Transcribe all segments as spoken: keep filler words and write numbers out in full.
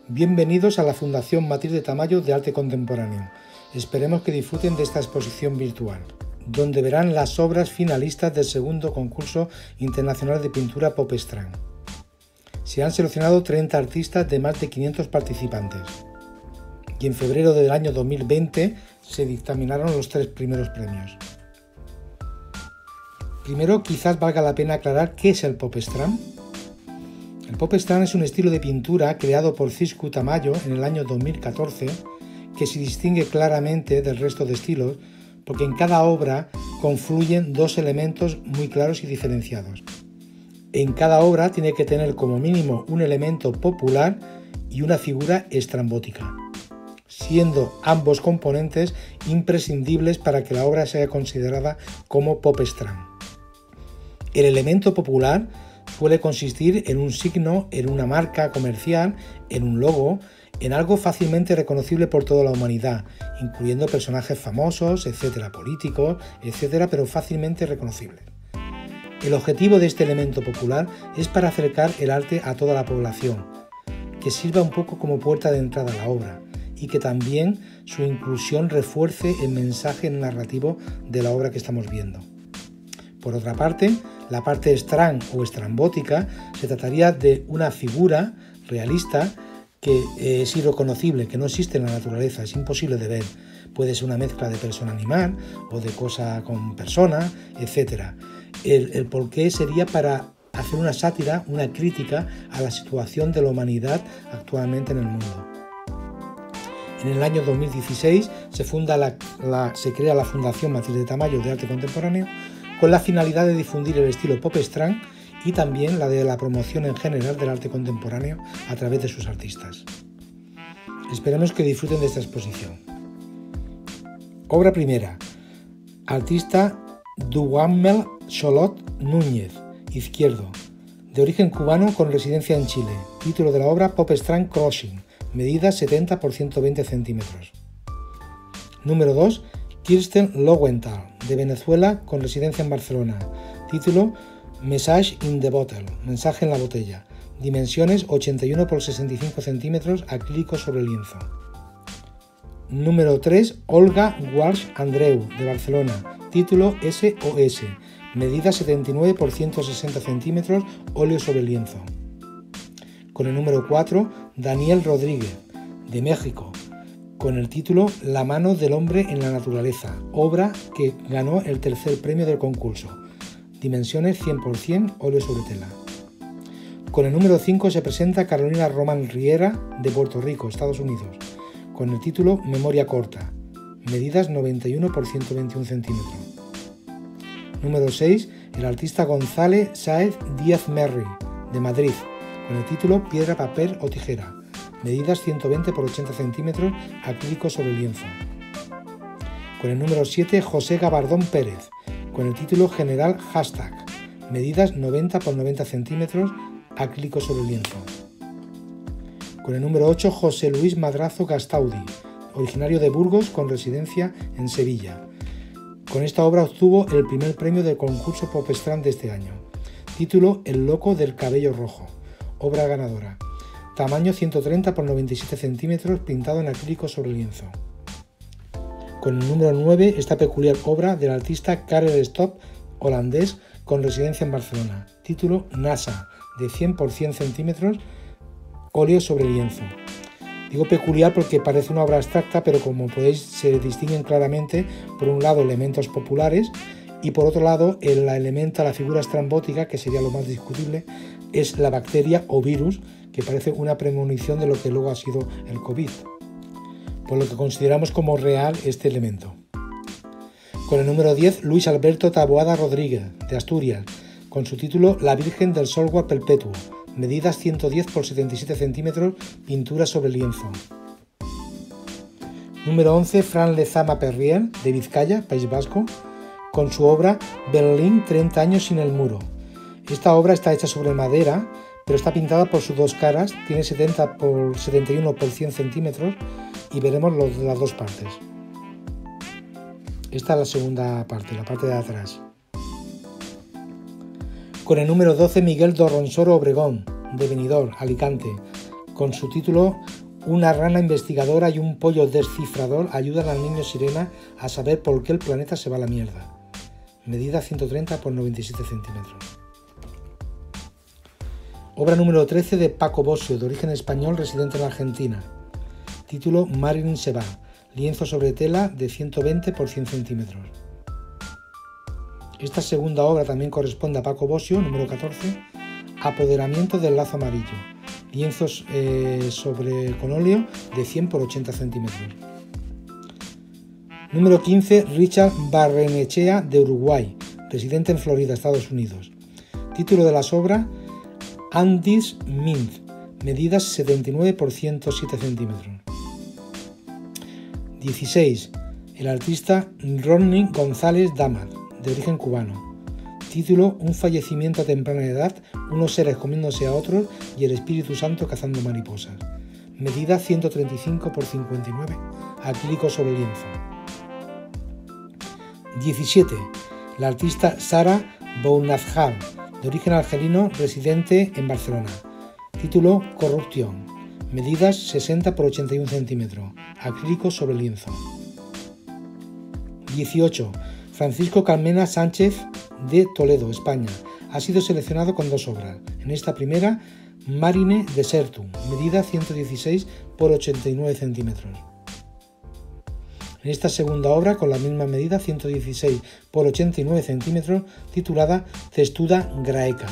Bienvenidos a la Fundación Matilde Tamayo de Arte Contemporáneo. Esperemos que disfruten de esta exposición virtual, donde verán las obras finalistas del segundo concurso internacional de pintura Popstrand. Se han seleccionado treinta artistas de más de quinientos participantes y en febrero del año dos mil veinte se dictaminaron los tres primeros premios. Primero, quizás valga la pena aclarar qué es el Popstrand. El Popstrand es un estilo de pintura creado por Cisco Tamayo en el año dos mil catorce que se distingue claramente del resto de estilos porque en cada obra confluyen dos elementos muy claros y diferenciados. En cada obra tiene que tener como mínimo un elemento popular y una figura estrambótica, siendo ambos componentes imprescindibles para que la obra sea considerada como Popstrand. El elemento popular suele consistir en un signo, en una marca comercial, en un logo, en algo fácilmente reconocible por toda la humanidad, incluyendo personajes famosos, etcétera, políticos, etcétera, pero fácilmente reconocibles. El objetivo de este elemento popular es para acercar el arte a toda la población, que sirva un poco como puerta de entrada a la obra y que también su inclusión refuerce el mensaje narrativo de la obra que estamos viendo. Por otra parte, la parte strand o estrambótica se trataría de una figura realista que es irreconocible, que no existe en la naturaleza, es imposible de ver. Puede ser una mezcla de persona-animal o de cosa con persona, etcétera. El, el porqué sería para hacer una sátira, una crítica a la situación de la humanidad actualmente en el mundo. En el año dos mil dieciséis se, funda la, la, se crea la Fundación Matilde Tamayo de Arte Contemporáneo con la finalidad de difundir el estilo Popstrand y también la de la promoción en general del arte contemporáneo a través de sus artistas. Esperemos que disfruten de esta exposición. Obra primera. Artista Duhamel Xolot Núñez, izquierdo, de origen cubano con residencia en Chile. Título de la obra Popstrand Crossing, medida setenta por ciento veinte centímetros. Número dos. Kirsten Lowenthal, de Venezuela con residencia en Barcelona. Título Message in the Bottle, mensaje en la botella. Dimensiones ochenta y uno por sesenta y cinco centímetros, acrílico sobre lienzo. Número tres. Olga Walsh Andreu, de Barcelona. Título S O S, medida setenta y nueve por ciento sesenta centímetros, óleo sobre lienzo. Con el número cuatro. Daniel Rodríguez, de México, con el título La mano del hombre en la naturaleza, obra que ganó el tercer premio del concurso. Dimensiones cien por ciento, óleo sobre tela. Con el número cinco se presenta Carolina Román Riera, de Puerto Rico, Estados Unidos, con el título Memoria corta, medidas noventa y uno por ciento veintiuno centímetros. Número seis. El artista González Sáez Díaz Merri, de Madrid, con el título Piedra, papel o tijera, medidas ciento veinte por ochenta centímetros, acrílico sobre lienzo. Con el número siete. José Gabardón Pérez, con el título General Hashtag, medidas noventa por noventa centímetros, acrílico sobre lienzo. Con el número ocho. José Luis Madrazo Gastaudi, originario de Burgos con residencia en Sevilla. Con esta obra obtuvo el primer premio del concurso Popstrand de este año. Título El loco del cabello rojo, obra ganadora. Tamaño ciento treinta por noventa y siete centímetros, pintado en acrílico sobre lienzo. Con el número nueve, esta peculiar obra del artista Karel Stop, holandés, con residencia en Barcelona. Título NASA, de cien por cien centímetros, óleo sobre lienzo. Digo peculiar porque parece una obra abstracta, pero como podéis se distinguen claramente, por un lado, elementos populares y por otro lado, el elemento, la figura estrambótica, que sería lo más discutible, es la bacteria o virus, que parece una premonición de lo que luego ha sido el COVID, por lo que consideramos como real este elemento. Con el número diez, Luis Alberto Taboada Rodríguez, de Asturias, con su título La Virgen del Software Perpetuo, medidas ciento diez por setenta y siete centímetros, pintura sobre lienzo. Número once, Fran Lezama Perrier, de Vizcaya, País Vasco, con su obra Berlín treinta años sin el muro. Esta obra está hecha sobre madera, pero está pintada por sus dos caras, tiene setenta por setenta y uno por cien centímetros y veremos los, las dos partes. Esta es la segunda parte, la parte de atrás. Con el número doce, Miguel Dorronsoro Obregón, de Benidorm, Alicante, con su título Una rana investigadora y un pollo descifrador ayudan al niño sirena a saber por qué el planeta se va a la mierda. Medida ciento treinta por noventa y siete centímetros. Obra número trece de Paco Bosio, de origen español, residente en Argentina. Título Marilyn se va. Lienzo sobre tela de ciento veinte por cien centímetros. Esta segunda obra también corresponde a Paco Bosio, número catorce, Apoderamiento del lazo amarillo. Lienzos eh, sobre con óleo de cien por ochenta centímetros. Número quince, Richard Barrenechea, de Uruguay, residente en Florida, Estados Unidos. Título de las obras Andes Mint, medidas setenta y nueve por ciento siete centímetros. dieciséis. El artista Ronnie González Damas, de origen cubano. Título Un fallecimiento a temprana edad, unos seres comiéndose a otros y el Espíritu Santo cazando mariposas. Medida ciento treinta y cinco por cincuenta y nueve, acrílico sobre lienzo. diecisiete. La artista Sara Bounazhar, de origen argelino, residente en Barcelona. Título Corrupción. Medidas sesenta por ochenta y uno centímetros, acrílico sobre lienzo. dieciocho. Francisco Carmena Sánchez, de Toledo, España. Ha sido seleccionado con dos obras. En esta primera, Marine Desertum, medida ciento dieciséis por ochenta y nueve centímetros. En esta segunda obra, con la misma medida, ciento dieciséis por ochenta y nueve centímetros, titulada Cestuda Graeca.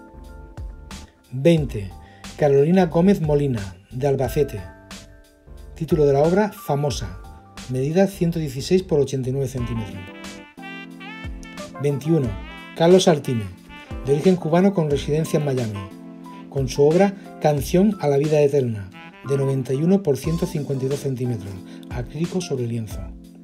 veinte. Carolina Gómez Molina, de Albacete. Título de la obra Famosa, medida ciento dieciséis por ochenta y nueve centímetros. veintiuno. Carlos Altime, de origen cubano con residencia en Miami, con su obra Canción a la vida eterna, de noventa y uno por ciento cincuenta y dos centímetros, acrílico sobre lienzo.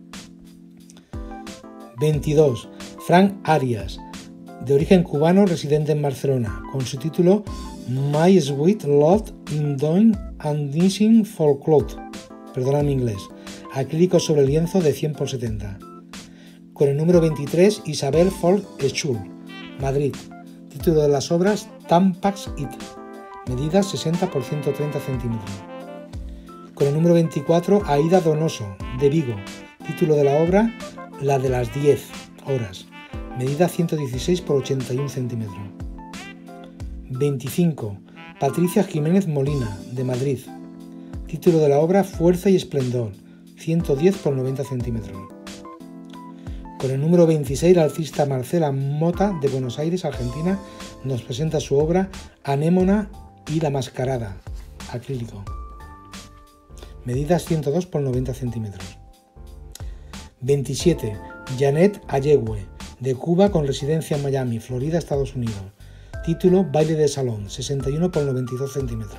veintidós. Frank Arias, de origen cubano, residente en Barcelona, con su título My Sweet Lord in Doing and Dancing Folklore, perdona mi inglés, acrílico sobre lienzo de cien por setenta. Con el número veintitrés, Isabel Folk Schul, Madrid. Título de las obras Tampax It, medida sesenta por ciento treinta centímetros. Con el número veinticuatro, Aida Donoso, de Vigo. Título de la obra La de las diez horas, medida ciento dieciséis por ochenta y uno centímetros. veinticinco. Patricia Jiménez Molina, de Madrid. Título de la obra Fuerza y Esplendor, ciento diez por noventa centímetros. Con el número veintiséis, la artista Marcela Mota, de Buenos Aires, Argentina, nos presenta su obra Anémona y la Mascarada, acrílico. Medidas ciento dos por noventa centímetros. veintisiete. Janet Ayehue, de Cuba con residencia en Miami, Florida, Estados Unidos. Título Baile de salón, sesenta y uno por noventa y dos centímetros.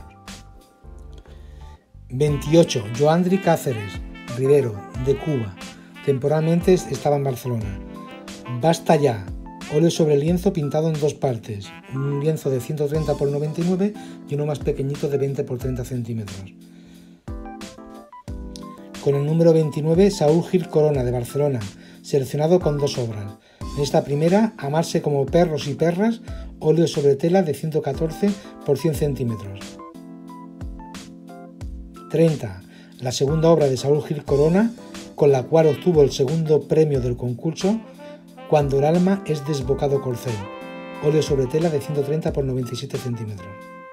veintiocho. Joandri Cáceres Rivero, de Cuba. Temporalmente estaba en Barcelona. Basta ya. Óleo sobre lienzo pintado en dos partes. Un lienzo de ciento treinta por noventa y nueve y uno más pequeñito de veinte por treinta centímetros. Con el número veintinueve, Saúl Gil Corona, de Barcelona, seleccionado con dos obras. En esta primera, Amarse como perros y perras, óleo sobre tela de ciento catorce por cien centímetros. treinta. La segunda obra de Saúl Gil Corona, con la cual obtuvo el segundo premio del concurso, Cuando el alma es desbocado corcel, óleo sobre tela de ciento treinta por noventa y siete centímetros.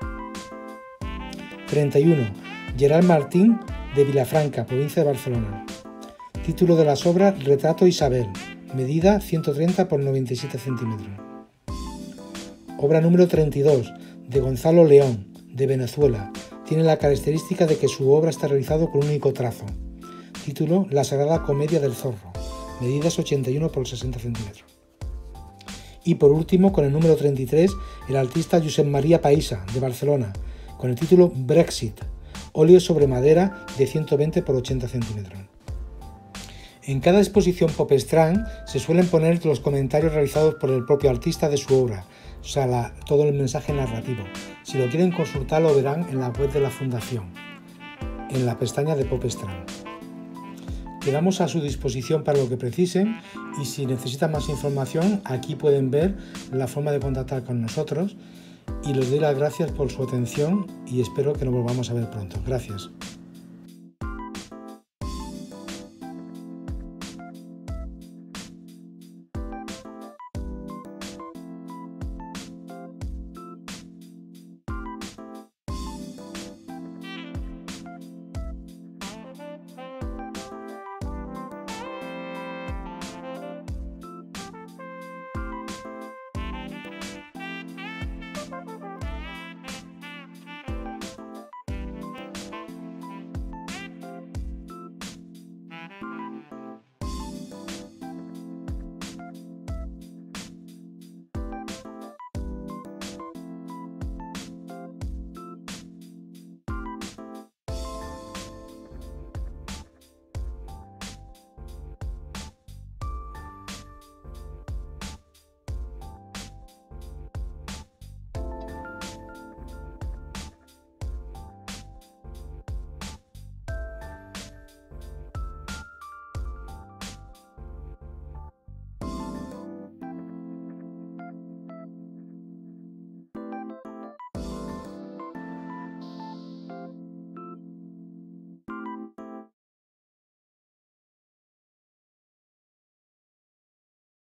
treinta y uno. Gerard Martín, de Vilafranca, provincia de Barcelona. Título de las obras Retrato Isabel, medida ciento treinta por noventa y siete centímetros. Obra número treinta y dos, de Gonzalo León, de Venezuela. Tiene la característica de que su obra está realizada con un único trazo. Título La Sagrada Comedia del Zorro, medidas ochenta y uno por sesenta centímetros. Y por último, con el número treinta y tres, el artista Josep María Paisa, de Barcelona, con el título Brexit, óleo sobre madera de ciento veinte por ochenta centímetros. En cada exposición Popestran se suelen poner los comentarios realizados por el propio artista de su obra, o sea, la, todo el mensaje narrativo. Si lo quieren consultar, lo verán en la web de la Fundación, en la pestaña de Popestran. Quedamos a su disposición para lo que precisen y si necesitan más información, aquí pueden ver la forma de contactar con nosotros y les doy las gracias por su atención y espero que nos volvamos a ver pronto. Gracias.